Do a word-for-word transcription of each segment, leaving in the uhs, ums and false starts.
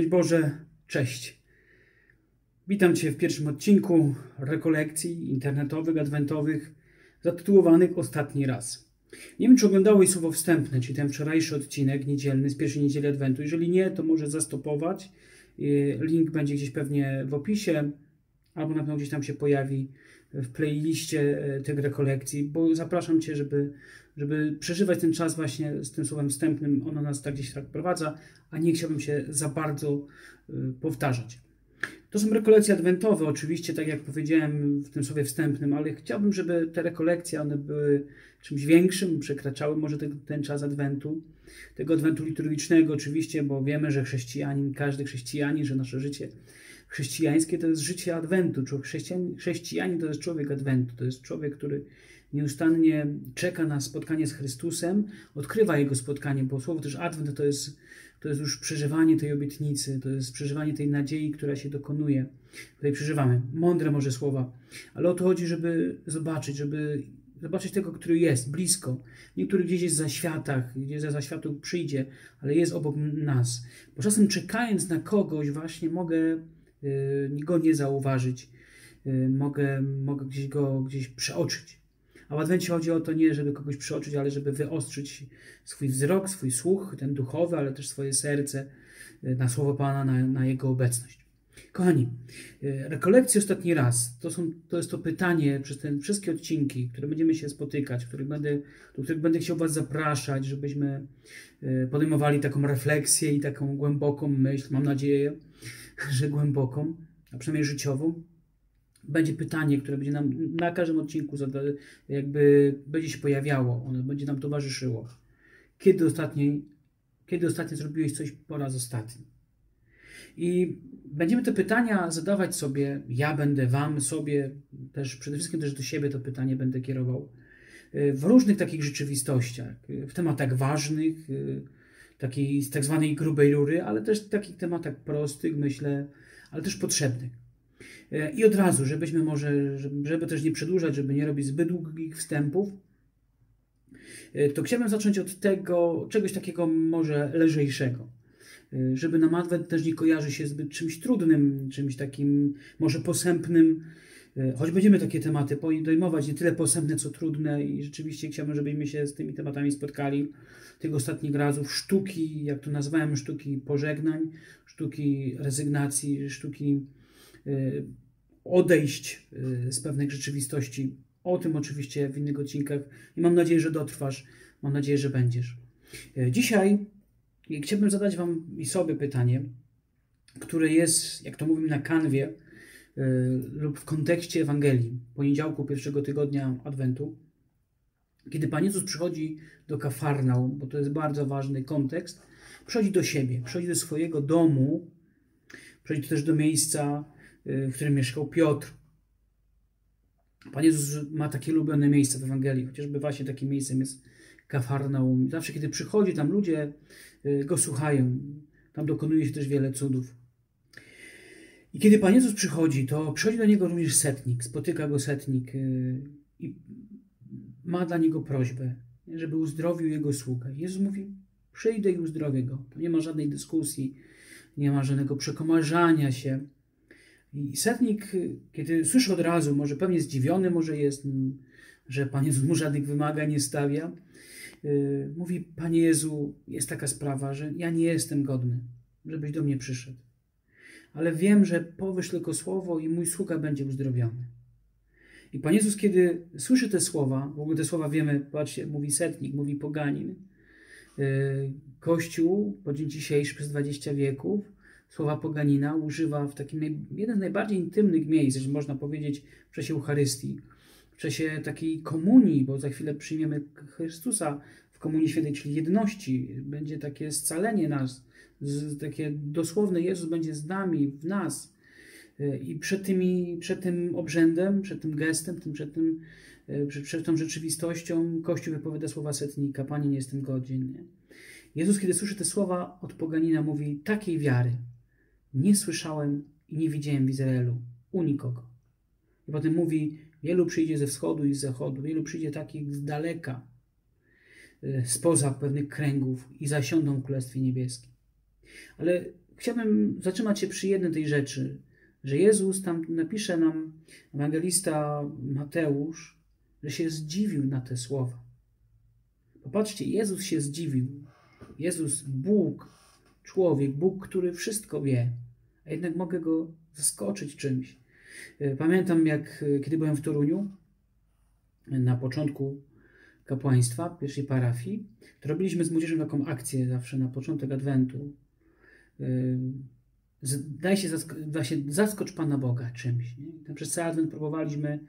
Boże, cześć. Witam Cię w pierwszym odcinku rekolekcji internetowych, adwentowych, zatytułowanych Ostatni raz. Nie wiem, czy oglądałeś słowo wstępne, czyli ten wczorajszy odcinek niedzielny z pierwszej niedzieli Adwentu. Jeżeli nie, to może zastopować. Link będzie gdzieś pewnie w opisie, albo na pewno gdzieś tam się pojawi w playliście tych rekolekcji, bo zapraszam Cię, żeby, żeby przeżywać ten czas właśnie z tym słowem wstępnym. Ono nas tak gdzieś tak prowadza, a nie chciałbym się za bardzo powtarzać. To są rekolekcje adwentowe, oczywiście, tak jak powiedziałem w tym słowie wstępnym, ale chciałbym, żeby te rekolekcje, one były czymś większym, przekraczały może ten, ten czas adwentu, tego adwentu liturgicznego oczywiście, bo wiemy, że chrześcijanin, każdy chrześcijanin, że nasze życie chrześcijańskie to jest życie adwentu. Chrześcijanin, chrześcijanin to jest człowiek adwentu, to jest człowiek, który nieustannie czeka na spotkanie z Chrystusem, odkrywa Jego spotkanie, bo słowo też adwent to jest, to jest już przeżywanie tej obietnicy, to jest przeżywanie tej nadziei, która się dokonuje. Tutaj przeżywamy. Mądre może słowa, ale o to chodzi, żeby zobaczyć, żeby zobaczyć tego, który jest blisko. Niektóry gdzieś jest za światach, gdzieś za światów przyjdzie, ale jest obok nas. Bo czasem czekając na kogoś właśnie mogę yy, go nie zauważyć, yy, mogę, mogę gdzieś go gdzieś przeoczyć. A w Adwencie chodzi o to nie, żeby kogoś przeoczyć, ale żeby wyostrzyć swój wzrok, swój słuch, ten duchowy, ale też swoje serce na słowo Pana, na, na Jego obecność. Kochani, rekolekcje ostatni raz, to, są, to jest to pytanie przez te wszystkie odcinki, które będziemy się spotykać, w których będę, do których będę chciał Was zapraszać, żebyśmy podejmowali taką refleksję i taką głęboką myśl, mam nadzieję, że głęboką, a przynajmniej życiową. Będzie pytanie, które będzie nam na każdym odcinku jakby będzie się pojawiało, ono będzie nam towarzyszyło. Kiedy ostatni, kiedy ostatnio zrobiłeś coś po raz ostatni? I będziemy te pytania zadawać sobie, ja będę wam, sobie, też przede wszystkim też do siebie to pytanie będę kierował, w różnych takich rzeczywistościach, w tematach ważnych, takiej z tak zwanej grubej rury, ale też w takich tematach prostych, myślę, ale też potrzebnych. I od razu, żebyśmy może, żeby też nie przedłużać, żeby nie robić zbyt długich wstępów, to chciałbym zacząć od tego, czegoś takiego może lżejszego. Żeby nam Adwent też nie kojarzy się zbyt czymś trudnym, czymś takim może posępnym, choć będziemy takie tematy podejmować, nie tyle posępne, co trudne i rzeczywiście chciałbym, żebyśmy się z tymi tematami spotkali tych ostatnich razów. Sztuki, jak to nazwałem, sztuki pożegnań, sztuki rezygnacji, sztuki odejść z pewnych rzeczywistości. O tym oczywiście w innych odcinkach i mam nadzieję, że dotrwasz, mam nadzieję, że będziesz. Dzisiaj chciałbym zadać Wam i sobie pytanie, które jest, jak to mówimy, na kanwie lub w kontekście Ewangelii, poniedziałku pierwszego tygodnia Adwentu, kiedy Pan Jezus przychodzi do Kafarnaum, bo to jest bardzo ważny kontekst, przychodzi do siebie, przychodzi do swojego domu, przychodzi też do miejsca, w którym mieszkał Piotr. Pan Jezus ma takie ulubione miejsce w Ewangelii, chociażby właśnie takim miejscem jest Kafarnaum. Zawsze, kiedy przychodzi, tam ludzie go słuchają. Tam dokonuje się też wiele cudów. I kiedy Pan Jezus przychodzi, to przychodzi do niego również setnik. Spotyka go setnik i ma dla niego prośbę, żeby uzdrowił jego sługę. Jezus mówi, przyjdę i uzdrowię go. To nie ma żadnej dyskusji, nie ma żadnego przekomarzania się. I setnik, kiedy słyszy od razu, może pewnie zdziwiony może jest, że Pan Jezus mu żadnych wymagań nie stawia, yy, mówi, Panie Jezu, jest taka sprawa, że ja nie jestem godny, żebyś do mnie przyszedł. Ale wiem, że powiesz tylko słowo i mój sługa będzie uzdrowiony. I Pan Jezus, kiedy słyszy te słowa, w ogóle te słowa wiemy, patrzcie, mówi setnik, mówi poganin, yy, Kościół po dzień dzisiejszy przez dwadzieścia wieków słowa poganina używa w takim naj, jeden z najbardziej intymnych miejsc, jeżeli można powiedzieć, w czasie Eucharystii, w czasie takiej komunii, bo za chwilę przyjmiemy Chrystusa w Komunii Świętej, czyli jedności. Będzie takie scalenie nas, z, takie dosłowne Jezus będzie z nami, w nas. I przed, tymi, przed tym obrzędem, przed tym gestem, tym, przed, tym, przed, przed tą rzeczywistością Kościół wypowiada słowa setnika, Panie, nie jestem godzien. Nie? Jezus, kiedy słyszy te słowa od poganina, mówi, takiej wiary nie słyszałem i nie widziałem w Izraelu u nikogo. I potem mówi, wielu przyjdzie ze wschodu i z zachodu, wielu przyjdzie takich z daleka, spoza pewnych kręgów i zasiądą w Królestwie Niebieskim. Ale chciałbym zatrzymać się przy jednej tej rzeczy, że Jezus tam napisze nam, ewangelista Mateusz, że się zdziwił na te słowa. Popatrzcie, Jezus się zdziwił. Jezus, Bóg, człowiek, Bóg, który wszystko wie, a jednak mogę go zaskoczyć czymś. Pamiętam, jak kiedy byłem w Toruniu, na początku kapłaństwa, pierwszej parafii, to robiliśmy z młodzieżą taką akcję zawsze na początek Adwentu. Daj się zask- właśnie zaskocz Pana Boga czymś. Nie? Przez cały Adwent próbowaliśmy,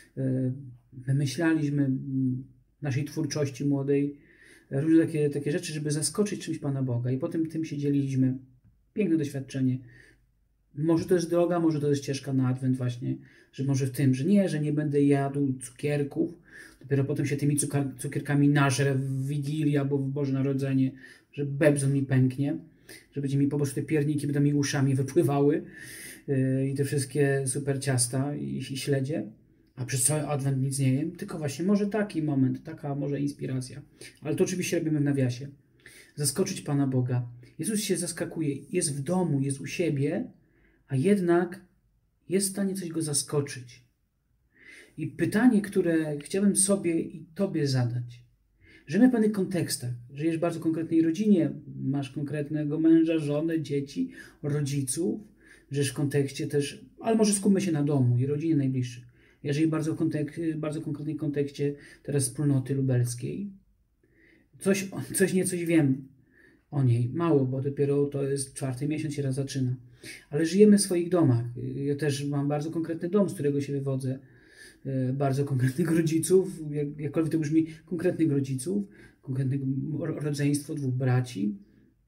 wymyślaliśmy naszej twórczości młodej różne takie, takie rzeczy, żeby zaskoczyć czymś Pana Boga. I potem tym się dzieliliśmy. Piękne doświadczenie. Może to jest droga, może to jest ścieżka na Adwent właśnie, że może w tym, że nie, że nie będę jadł cukierków, dopiero potem się tymi cukar- cukierkami nażrę w Wigilię albo w Boże Narodzenie, że bebzon mi pęknie, że będzie mi po prostu te pierniki będą mi uszami wypływały yy, i te wszystkie super ciasta i, i śledzie, a przez cały Adwent nic nie jem, tylko właśnie może taki moment, taka może inspiracja. Ale to oczywiście robimy w nawiasie. Zaskoczyć Pana Boga. Jezus się zaskakuje, jest w domu, jest u siebie, a jednak jest w stanie coś go zaskoczyć. I pytanie, które chciałbym sobie i Tobie zadać. Żyjemy w pewnych kontekstach. Żyjesz w bardzo konkretnej rodzinie, masz konkretnego męża, żonę, dzieci, rodziców. Żyjesz w kontekście też, ale może skupmy się na domu i rodzinie najbliższych. Ja żyję w bardzo, kontek- bardzo konkretnej kontekście teraz wspólnoty lubelskiej. Coś, coś nie coś wiem o niej. Mało, bo dopiero to jest czwarty miesiąc się raz zaczyna. Ale żyjemy w swoich domach. Ja też mam bardzo konkretny dom, z którego się wywodzę. Bardzo konkretnych rodziców, jak, jakkolwiek to brzmi, konkretnych rodziców, konkretnego rodzeństwo, dwóch braci,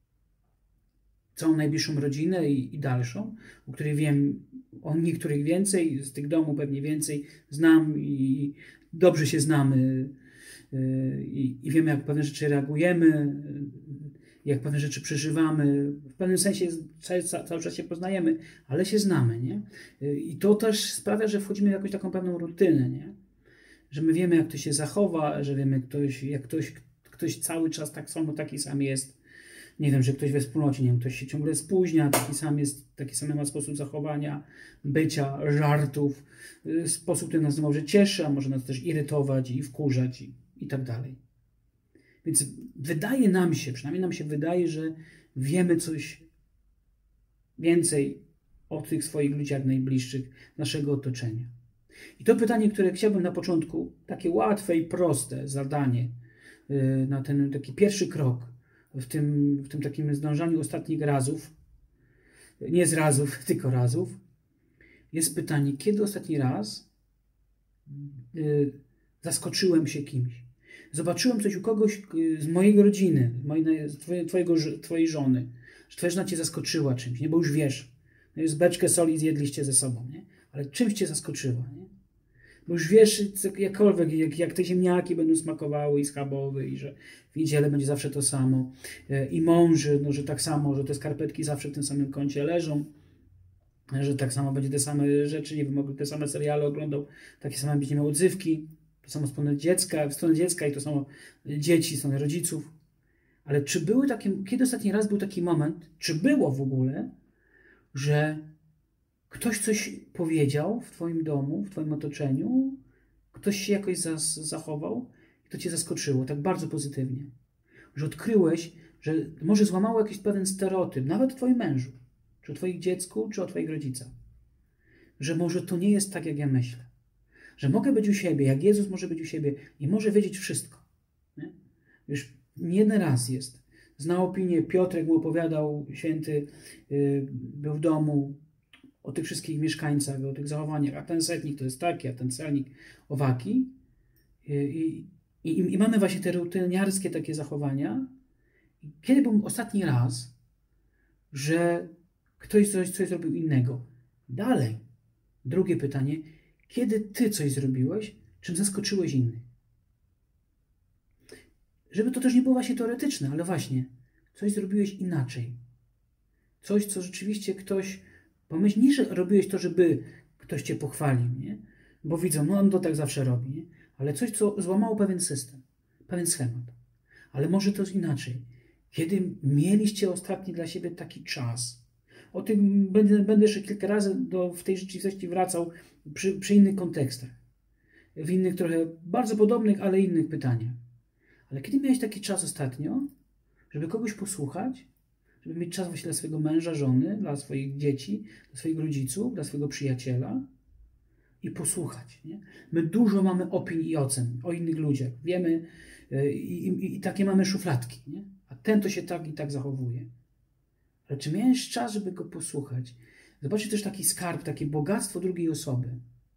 całą najbliższą rodzinę i, i dalszą, o której wiem o niektórych więcej, z tych domów pewnie więcej znam i dobrze się znamy i, i wiemy, jak pewne rzeczy reagujemy, jak pewne rzeczy przeżywamy. W pewnym sensie cały, cały czas się poznajemy, ale się znamy, nie? I to też sprawia, że wchodzimy w jakąś taką pewną rutynę, nie? Że my wiemy, jak ktoś się zachowa, że wiemy, ktoś, jak ktoś, ktoś cały czas tak samo, taki sam jest. Nie wiem, że ktoś we wspólnocie, nie wiem, ktoś się ciągle spóźnia, taki sam jest, taki sam ma sposób zachowania, bycia, żartów, sposób, który nas może cieszy, a może nas też irytować i wkurzać i, i tak dalej. Więc wydaje nam się, przynajmniej nam się wydaje, że wiemy coś więcej o tych swoich ludziach najbliższych, naszego otoczenia. I to pytanie, które chciałbym na początku, takie łatwe i proste zadanie, na ten taki pierwszy krok w tym, w tym takim zdążaniu ostatnich razów, nie z razów, tylko razów, jest pytanie, kiedy ostatni raz zaskoczyłem się kimś? Zobaczyłem coś u kogoś z mojej rodziny, z twojego, twojej żony, że twoja żona cię zaskoczyła czymś, nie? Bo już wiesz, z beczkę soli zjedliście ze sobą, nie? Ale czymś cię zaskoczyła, nie? Bo już wiesz, jakkolwiek, jak, jak te ziemniaki będą smakowały i schabowe i że w niedzielę będzie zawsze to samo. I mąż, no, że tak samo, że te skarpetki zawsze w tym samym kącie leżą, że tak samo będzie te same rzeczy, nie wiem, te same seriale oglądał, takie same będzie miał odzywki. To samo stronę dziecka, w stronę dziecka i to samo dzieci, stronę rodziców. Ale czy były takie, kiedy ostatni raz był taki moment, czy było w ogóle, że ktoś coś powiedział w twoim domu, w twoim otoczeniu, ktoś się jakoś zachował i to cię zaskoczyło, tak bardzo pozytywnie. Że odkryłeś, że może złamało jakiś pewien stereotyp, nawet o twoim mężu, czy o twoich dziecku, czy o twoich rodzicach. Że może to nie jest tak, jak ja myślę. Że mogę być u siebie, jak Jezus może być u siebie i może wiedzieć wszystko. Nie? Już nie jeden raz jest. Zna opinię, Piotrek mu opowiadał, święty, yy, był w domu, o tych wszystkich mieszkańcach, o tych zachowaniach, a ten setnik to jest taki, a ten celnik owaki. I, i, i, i mamy właśnie te rutyniarskie takie zachowania. I kiedy był ostatni raz, że ktoś coś, coś zrobił innego? Dalej. Drugie pytanie. Kiedy ty coś zrobiłeś, czym zaskoczyłeś innych? Żeby to też nie było właśnie teoretyczne, ale właśnie coś zrobiłeś inaczej. Coś, co rzeczywiście ktoś pomyśli, nie, że robiłeś to, żeby ktoś cię pochwalił, nie? Bo widzą, no on to tak zawsze robi, nie? Ale coś, co złamało pewien system, pewien schemat. Ale może to jest inaczej. Kiedy mieliście ostatni dla siebie taki czas, O tym będę, będę jeszcze kilka razy do, w tej rzeczywistości wracał przy, przy innych kontekstach. W innych trochę bardzo podobnych, ale innych pytaniach. Ale kiedy miałeś taki czas ostatnio, żeby kogoś posłuchać, żeby mieć czas właśnie dla swojego męża, żony, dla swoich dzieci, dla swoich rodziców, dla swojego przyjaciela i posłuchać. Nie? My dużo mamy opinii i ocen o innych ludziach. Wiemy i, i, i takie mamy szufladki. Nie? A ten to się tak i tak zachowuje. Ale czy miałeś czas, żeby go posłuchać? Zobaczyć też taki skarb, takie bogactwo drugiej osoby.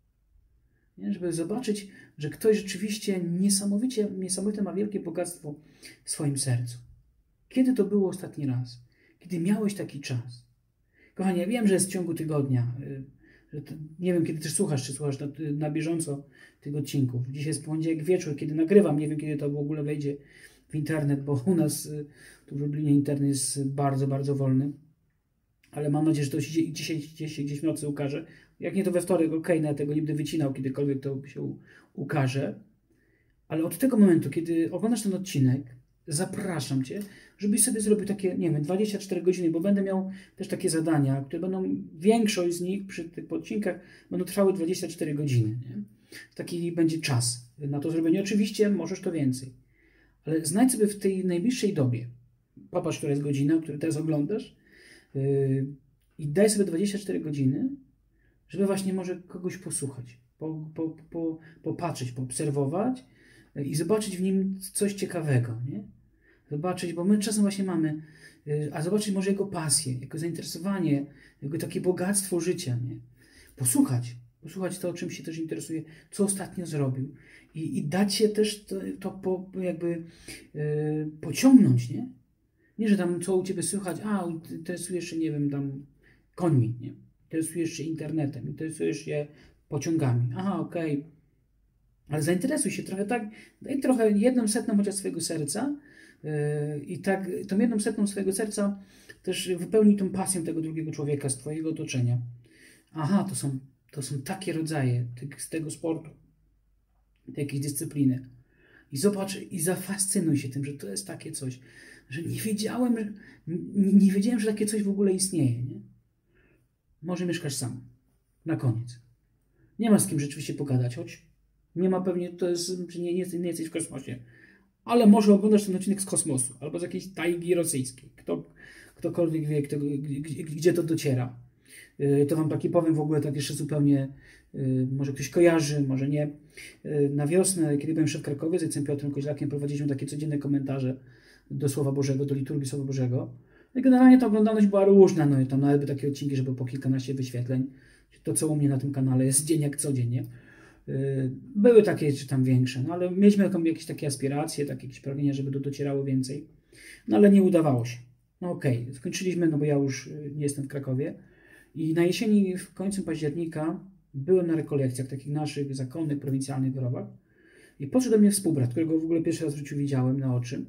Nie? Żeby zobaczyć, że ktoś rzeczywiście niesamowicie, niesamowite ma wielkie bogactwo w swoim sercu. Kiedy to było ostatni raz? Kiedy miałeś taki czas? Kochani, ja wiem, że jest w ciągu tygodnia. Że to, nie wiem, kiedy też słuchasz, czy słuchasz na, na bieżąco tych odcinków. Dzisiaj jest poniedziałek wieczór, kiedy nagrywam. Nie wiem, kiedy to w ogóle wejdzie w internet, bo u nas tu w Lublinie internet jest bardzo, bardzo wolny. Ale mam nadzieję, że to się dzisiaj, dzisiaj gdzieś w nocy ukaże. Jak nie to we wtorek, okej, okay, no ja tego nie będę wycinał, kiedykolwiek to się ukaże. Ale od tego momentu, kiedy oglądasz ten odcinek, zapraszam Cię, żebyś sobie zrobił takie, nie wiem, dwadzieścia cztery godziny, bo będę miał też takie zadania, które będą, większość z nich przy tych odcinkach będą trwały dwadzieścia cztery godziny. Nie? Taki będzie czas na to zrobienie. Oczywiście możesz to więcej. Ale znajdź sobie w tej najbliższej dobie, popatrz, która jest godzina, którą teraz oglądasz, yy, i daj sobie dwadzieścia cztery godziny, żeby właśnie może kogoś posłuchać, po, po, po, popatrzeć, poobserwować i zobaczyć w nim coś ciekawego, nie? Zobaczyć, bo my czasem właśnie mamy, a zobaczyć może jego pasję, jego zainteresowanie, jego takie bogactwo życia, nie? Posłuchać, posłuchać to, o czym się też interesuje, co ostatnio zrobił i, i dać się też to, to po, jakby yy, pociągnąć, nie? Nie, że tam co u Ciebie słychać, a interesujesz się, nie wiem, tam końmi, nie? Interesujesz się internetem, interesujesz się pociągami. Aha, okej. Okay. Ale zainteresuj się trochę tak, daj trochę jedną setną chociaż swojego serca yy, i tak tą jedną setną swojego serca też wypełnij tą pasją tego drugiego człowieka z Twojego otoczenia. Aha, to są, to są takie rodzaje tych, z tego sportu, jakiejś dyscypliny. I zobacz i zafascynuj się tym, że to jest takie coś, że nie wiedziałem, że, nie, nie wiedziałem, że takie coś w ogóle istnieje. Nie? Może mieszkasz sam. Na koniec. Nie ma z kim rzeczywiście pogadać, choć nie ma pewnie, to jest, nie, nie, nie jesteś w kosmosie. Ale może oglądasz ten odcinek z kosmosu, albo z jakiejś tajgi rosyjskiej. Kto, ktokolwiek wie, kto, gdzie, gdzie to dociera. Yy, to wam taki powiem w ogóle tak jeszcze zupełnie, yy, może ktoś kojarzy, może nie. Yy, na wiosnę, kiedy byłem jeszcze w Krakowie z ojcem Piotrem Koźlakiem, prowadziliśmy takie codzienne komentarze do Słowa Bożego, do liturgii Słowa Bożego. I generalnie ta oglądalność była różna, no i tam nawet takie odcinki, żeby po kilkanaście wyświetleń. To, co u mnie na tym kanale jest dzień jak codzień, nie? Były takie, czy tam większe, no ale mieliśmy jakieś takie aspiracje, takie jakieś pragnienia, żeby to docierało więcej, no ale nie udawało się. No okej, okay. Skończyliśmy, no bo ja już nie jestem w Krakowie i na jesieni, w końcu października byłem na rekolekcjach takich naszych zakonnych, prowincjalnych grobach i podszedł do mnie współbrat, którego w ogóle pierwszy raz w życiu widziałem na oczy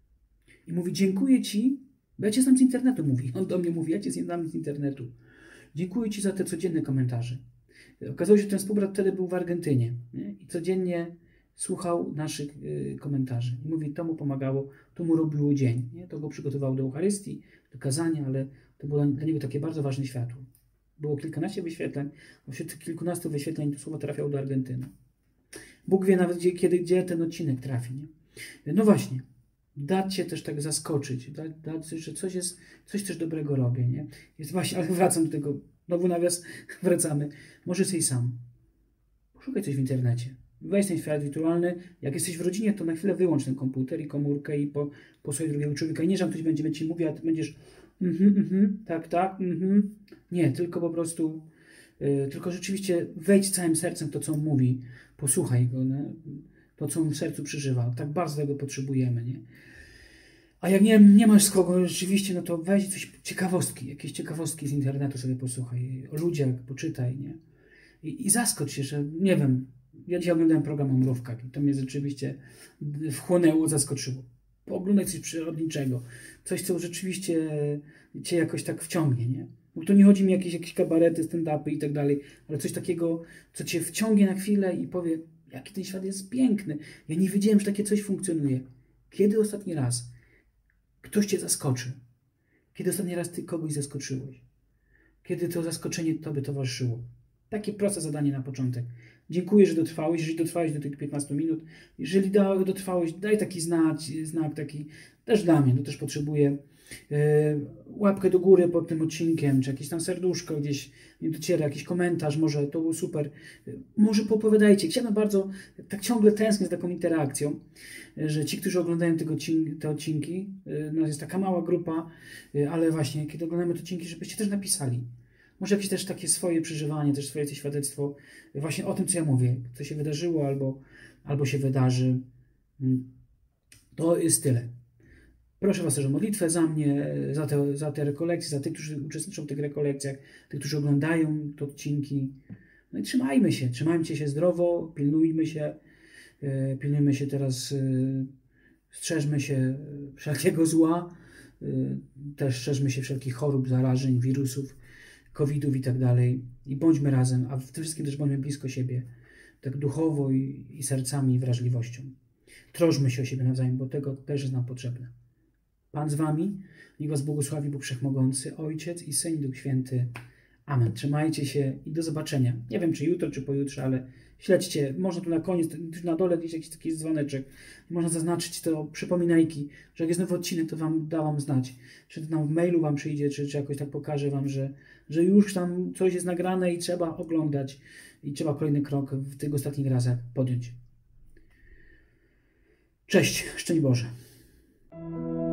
i mówi: dziękuję Ci, bo ja Cię znam z internetu, mówi. On do mnie mówi: ja Cię znam z internetu. Dziękuję Ci za te codzienne komentarze. Okazało się, że ten współbrat wtedy był w Argentynie, nie? I codziennie słuchał naszych y, komentarzy. I mówi, to mu pomagało, to mu robiło dzień. Nie? To go przygotowało do Eucharystii, do kazania, ale to było dla niego takie bardzo ważne światło. Było kilkanaście wyświetleń, a wśród tych kilkunastu wyświetleń to słowo trafiało do Argentyny. Bóg wie nawet, gdzie, kiedy, gdzie ten odcinek trafi. Nie? No właśnie, dać się też tak zaskoczyć, dać, dać, że coś jest, coś też dobrego robię. Nie? Jest właśnie, ale wracam do tego. Znowu nawias, wracamy. Może jesteś sam. Poszukaj coś w internecie. Weź ten świat wirtualny. Jak jesteś w rodzinie, to na chwilę wyłącz ten komputer i komórkę i po, posłuchaj drugiego człowieka. I nie, że ktoś będzie ci mówił, a ty będziesz mhm, mhm, tak, tak, mhm. Nie, tylko po prostu, yy, tylko rzeczywiście wejdź całym sercem w to, co on mówi. Posłuchaj go, nie? To, co on w sercu przeżywa. Tak bardzo tego potrzebujemy, nie? A jak nie, nie masz z kogo rzeczywiście, no to weź coś, ciekawostki, jakieś ciekawostki z internetu sobie posłuchaj, o ludziach, poczytaj, nie? I, i zaskocz się, że nie wiem, ja dzisiaj oglądałem program o mrówkach i to mnie rzeczywiście wchłonęło, zaskoczyło. Pooglądaj coś przyrodniczego, coś, co rzeczywiście cię jakoś tak wciągnie, nie? Bo tu nie chodzi mi o jakieś, jakieś kabarety, stand-upy i tak dalej, ale coś takiego, co cię wciągnie na chwilę i powie, jaki ten świat jest piękny. Ja nie wiedziałem, że takie coś funkcjonuje. Kiedy ostatni raz ktoś cię zaskoczy? Kiedy ostatni raz ty kogoś zaskoczyłeś? kiedy to zaskoczenie Tobie towarzyszyło. Takie proste zadanie na początek. Dziękuję, że dotrwałeś. Jeżeli dotrwałeś do tych piętnastu minut, jeżeli dotrwałeś, daj taki znak, znak taki też dla mnie, to też potrzebuję yy, łapkę do góry pod tym odcinkiem, czy jakieś tam serduszko gdzieś nie dociera, jakiś komentarz, może to był super. Yy, może popowiadajcie. Chciałbym bardzo, tak ciągle tęsknię z taką interakcją, yy, że ci, którzy oglądają tego, te odcinki, yy, no jest taka mała grupa, yy, ale właśnie, kiedy oglądamy te odcinki, żebyście też napisali. Może jakieś też takie swoje przeżywanie, też swoje świadectwo właśnie o tym, co ja mówię, co się wydarzyło albo, albo się wydarzy. To jest tyle. Proszę Was też o modlitwę za mnie, za te, za te rekolekcje, za tych, którzy uczestniczą w tych rekolekcjach, tych, którzy oglądają te odcinki. No i trzymajmy się, trzymajmy się zdrowo, pilnujmy się, pilnujmy się teraz, strzeżmy się wszelkiego zła, też strzeżmy się wszelkich chorób, zarażeń, wirusów, kowidów i tak dalej. I bądźmy razem, a w tym wszystkim też bądźmy blisko siebie, tak duchowo i, i sercami i wrażliwością. Troszmy się o siebie nawzajem, bo tego też jest nam potrzebne. Pan z Wami, niech Was błogosławi Bóg Wszechmogący, Ojciec i Syn i Duch Święty. Amen. Trzymajcie się i do zobaczenia. Nie wiem, czy jutro, czy pojutrze, ale śledźcie. Można tu na koniec, na dole gdzieś jakiś taki dzwoneczek. Można zaznaczyć to przypominajki, że jak jest nowy odcinek, to Wam da Wam znać. Czy to tam w mailu Wam przyjdzie, czy, czy jakoś tak pokażę Wam, że, że już tam coś jest nagrane i trzeba oglądać. I trzeba kolejny krok w tych ostatnich razach podjąć. Cześć, szczęść Boże.